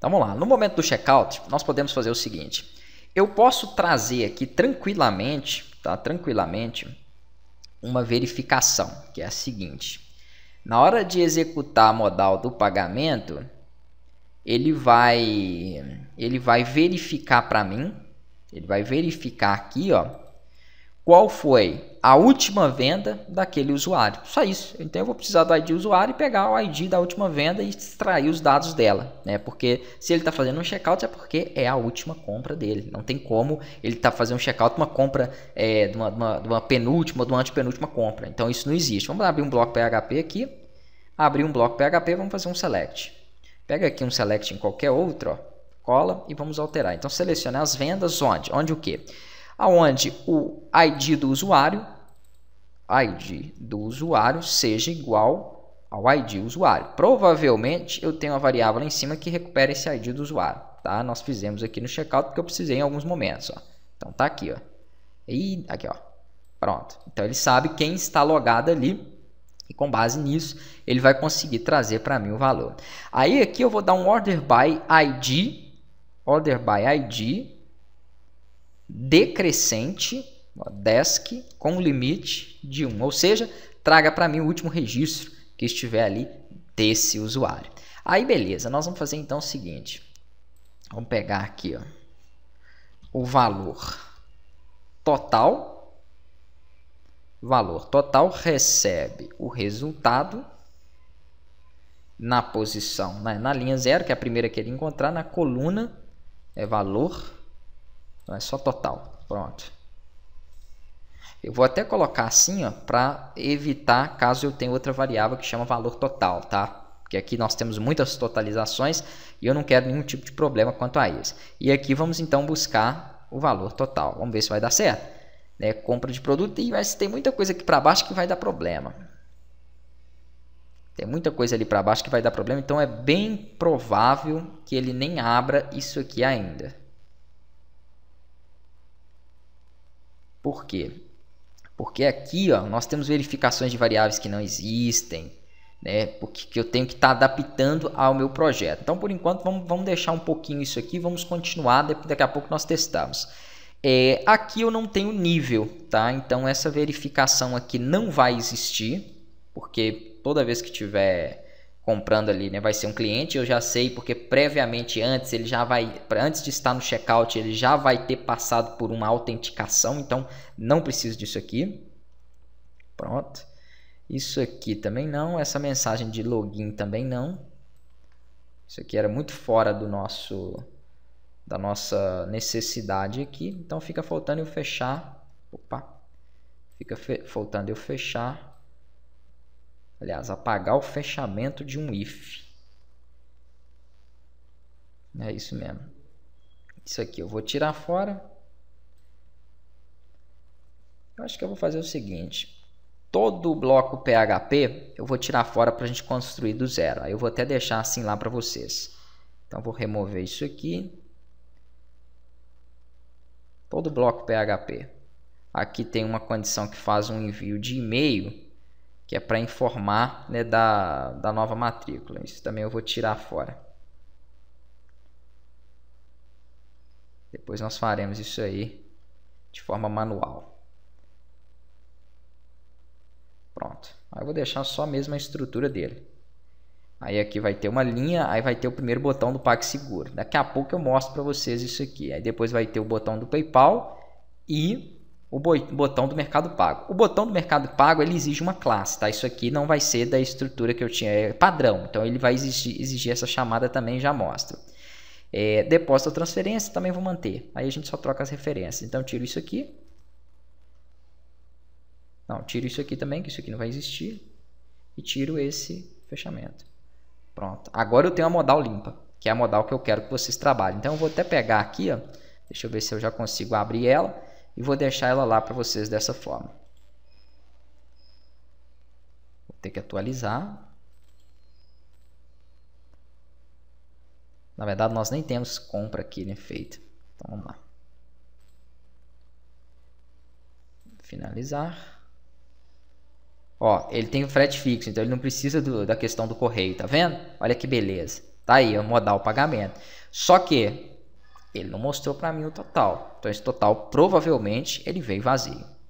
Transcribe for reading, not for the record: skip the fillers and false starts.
Então vamos lá, no momento do checkout, nós podemos fazer o seguinte. Eu posso trazer aqui tranquilamente, tá? Tranquilamente, uma verificação, que é a seguinte. Na hora de executar a modal do pagamento, ele vai verificar para mim, ele vai verificar aqui, ó, qual foi a última venda daquele usuário. Só isso. Então eu vou precisar do ID do usuário e pegar o ID da última venda e extrair os dados dela, né? Porque se ele está fazendo um checkout é porque é a última compra dele. Não tem como ele estar fazendo um checkout de uma compra de uma penúltima ou de uma antepenúltima compra. Então isso não existe. Vamos abrir um bloco PHP aqui. Abrir um bloco PHP, vamos fazer um select. Pega aqui um select em qualquer outro, ó, cola e vamos alterar. Então selecionar as vendas onde? Onde o quê? Aonde o ID do usuário seja igual ao ID do usuário. Provavelmente eu tenho uma variável lá em cima que recupera esse ID do usuário, tá? Nós fizemos aqui no checkout porque eu precisei em alguns momentos, ó. Então tá aqui, ó. E aqui, ó. Pronto. Então ele sabe quem está logado ali e com base nisso ele vai conseguir trazer para mim o valor. Aí aqui eu vou dar um order by ID decrescente, desk com limite de 1, ou seja, traga para mim o último registro que estiver ali desse usuário. Aí beleza, nós vamos fazer então o seguinte, vamos pegar aqui, ó, o valor total recebe o resultado na posição, na linha 0, que é a primeira que ele encontrar, na coluna é valor. Não é só total. Pronto. Eu vou até colocar assim, ó, para evitar caso eu tenha outra variável que chama valor total, tá? Porque aqui nós temos muitas totalizações e eu não quero nenhum tipo de problema quanto a isso. E aqui vamos então buscar o valor total. Vamos ver se vai dar certo. Né? Compra de produto e mas tem muita coisa aqui para baixo que vai dar problema. Tem muita coisa ali para baixo que vai dar problema, então é bem provável que ele nem abra isso aqui ainda. Por quê? Porque aqui, ó, nós temos verificações de variáveis que não existem, né? Porque eu tenho que estar adaptando ao meu projeto. Então, por enquanto, vamos deixar um pouquinho isso aqui, vamos continuar, daqui a pouco nós testamos. Aqui eu não tenho nível, tá? Então, essa verificação aqui não vai existir, porque toda vez que tiver comprando ali, né, vai ser um cliente, eu já sei, porque previamente antes ele já vai, antes de estar no checkout, ele já vai ter passado por uma autenticação, então não preciso disso aqui. Pronto. Isso aqui também não, essa mensagem de login também não. Isso aqui era muito fora do da nossa necessidade aqui, então fica faltando eu fechar. Opa. Fica faltando eu fechar. Aliás, apagar o fechamento de um if. É isso mesmo. Isso aqui eu vou tirar fora. Eu acho que eu vou fazer o seguinte. Todo o bloco PHP eu vou tirar fora para a gente construir do zero. Aí eu vou até deixar assim lá para vocês. Então eu vou remover isso aqui. Todo o bloco PHP. Aqui tem uma condição que faz um envio de e-mail, que é para informar, né, da nova matrícula. Isso também eu vou tirar fora. Depois nós faremos isso aí de forma manual. Pronto. Aí eu vou deixar só mesmo a estrutura dele. Aí aqui vai ter uma linha, aí vai ter o primeiro botão do PagSeguro. Daqui a pouco eu mostro para vocês isso aqui. Aí depois vai ter o botão do PayPal e o botão do Mercado Pago. O botão do Mercado Pago ele exige uma classe, tá? Isso aqui não vai ser da estrutura que eu tinha, é padrão. Então ele vai exigir essa chamada também, já mostro. Depósito ou transferência também vou manter. Aí a gente só troca as referências. Então tiro isso aqui. Não, tiro isso aqui também, que isso aqui não vai existir. E tiro esse fechamento. Pronto. Agora eu tenho a modal limpa, que é a modal que eu quero que vocês trabalhem. Então eu vou até pegar aqui, ó. Deixa eu ver se eu já consigo abrir ela. E vou deixar ela lá para vocês dessa forma. Vou ter que atualizar. Na verdade, nós nem temos compra aqui, né, feita. Então, vamos lá. Finalizar. Ó, ele tem o frete fixo, então ele não precisa da questão do correio, tá vendo? Olha que beleza. Tá aí, o modal pagamento. Só que ele não mostrou para mim o total. Então esse total provavelmente ele veio vazio.